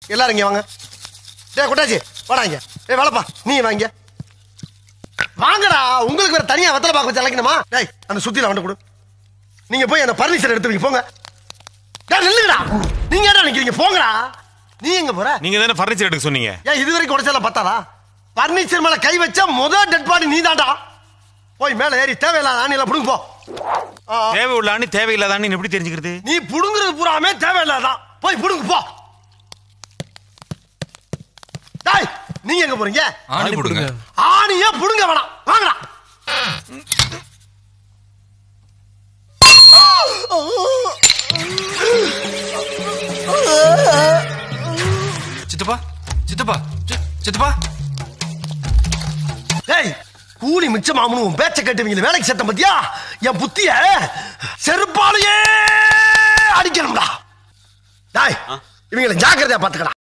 எல்லாரும் இங்க வாங்க. டேய் குட்டாச்சி வாடாங்க. ஏய் வேலைப்பா நீ வாங்க. வாங்கடா. உங்களுக்கு வேற தனியா வெத்தலை பாக்க வச்சு அழைக்கணுமா? டேய் அந்த சுத்தில வந்து கொடு. நீங்க போய் அந்த பர்னிச்சர் எடுத்து வைங்க போங்க. டேய் நில்லுங்கடா. நீங்க ஏடா நிக்கிறீங்க? போங்கடா. நீ எங்க போற? நீங்க தானே ஃபர்னிச்சர் எடுக்க சொன்னீங்க. ஏன் இது வரைக்கும் உடைச்சல பத்தாதா? பர்னிச்சர் மேல கை வச்சா முதல் டெட் பாடி நீதான்டா. போய் மேல ஏறி தேவையில்லாத ஆணில புடுங்க போ. தேவை உள்ள ஆணி தேவையில்லாத ஆணி எப்படி தெரிஞ்சுக்கிறது? நீ புடுங்குறது பூராமே தேவையில்லாதான். போய் புடுங்க போ. டேய் நீங்க எங்க போறீங்க? ஆணி புடுங்க. ஆணியே புடுங்க வேணாம். வாங்கடா. சித்தப்பா சித்தப்பா சித்தப்பா. டேய் கூலி மிச்சமாமனு உன் பேச்ச கேட்டுவீங்க வேலைக்கு சேர்த்த பத்தியா? என் புத்திய செருப்பாலேயே அடிக்கணும்டா. டேய் இவங்களை ஜாக்கிரதையா பாத்துக்கடா.